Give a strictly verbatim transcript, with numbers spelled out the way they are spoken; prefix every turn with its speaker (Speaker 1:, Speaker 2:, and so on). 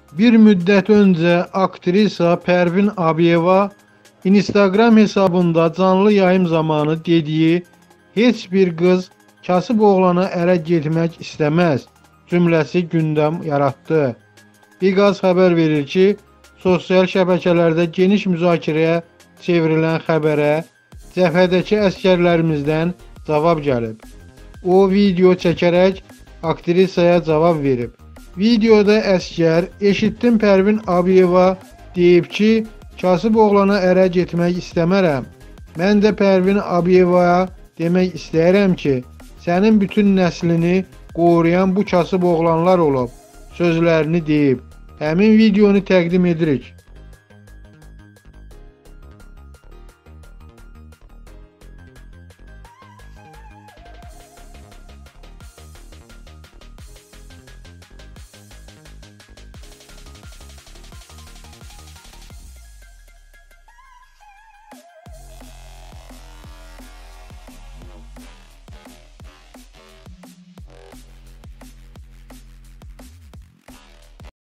Speaker 1: Bir müddət öncə aktrisa Pərvin Abiyeva Instagram hesabında canlı yayım zamanı dediyi "Heç bir qız kasıb oğlana ərə getmək istəməz" cümləsi gündəm yaratdı. Biqaz xəbər verir ki, sosial şəbəkələrdə geniş müzakirəyə çevrilən xəbərə cəbhədəki əsgərlərimizdən cavab gəlib. O video çəkərək aktrisaya cavab verib. Videoda əsgər "Eşitdim Pərvin Abiyeva deyib ki, kasıb oğlana ərə getmək istəmərəm. Mən də Pərvin Abiyevaya demək istəyirəm ki, sənin bütün nəslini qoruyan bu kasıb oğlanlar olub" sözlərini deyib. Həmin videonu təqdim edirik.